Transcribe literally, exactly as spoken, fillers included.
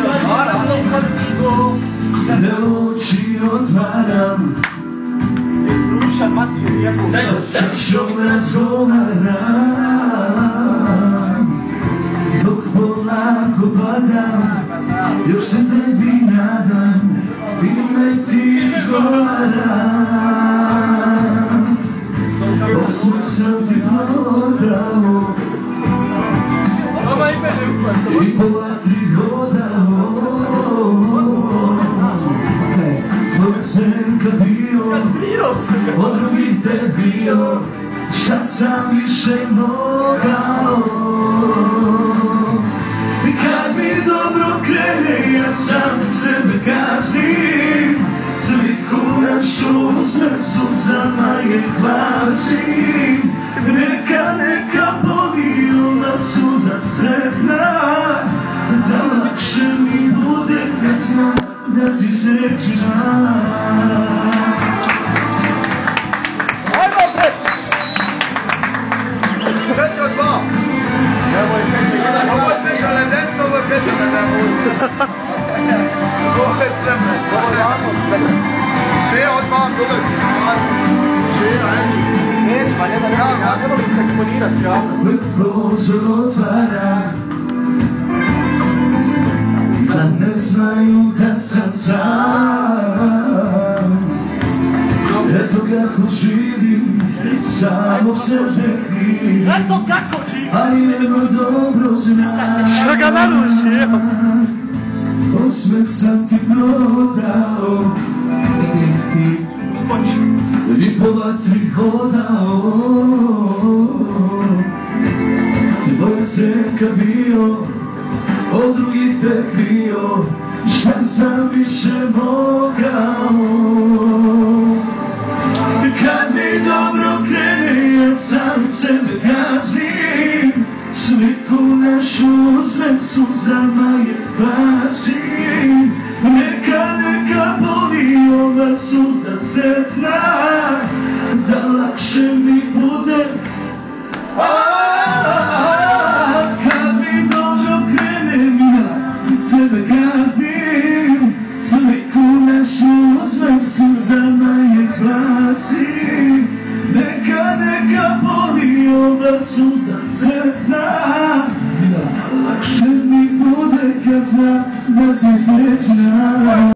Kada oči otvaram, sa čašom razgovaram, dok polako padam, još se tebi nadam, ime ti izgovaram. Osmeh sam ti prodao i po vatri hodao, tvoja senka bio, od drugih te bio, šta sam više mogao. I kad mi dobro krene, ja sam sebe kaznim, sliku našu uzmem, suzama je glasim. Neka, neka boli, ona suza crna, da lakše mi bude kad znam da si srećna. Ajmo opet! Peća dva! Evo je peća jedan, ovo je peća ledenca, ovo je peća ledenca. Ovo je sremne. Ovo je lako sremne. Šeja odmah, dobro je pišman. Šeja, evo. Neći, pa nema nema, ja ne volim se eksponirati, javno. Već prozor otvara, da ne znaju da sam sam. Eto kako živim, samo sebe krivim. Eto kako živim! Ali jedno dobro znam. Što ga naruši, evo? Osmeh sam ti prodao i po vatri hodao, tvoja senka bio, od drugih te krio, šta sam više mogao. Kad mi dobro krene, ja sam sebe kaznim, sliku našu uzmem, suzama je glasim. Neka, neka boli, ova suza setna, da lakše mi bude. Kad mi dobro krene, ja sebe kaznim, sliku našu uzmem, suzama je glasim. Neka, neka boli, ova suza setna, lakše mi bude kad znam da si srećna.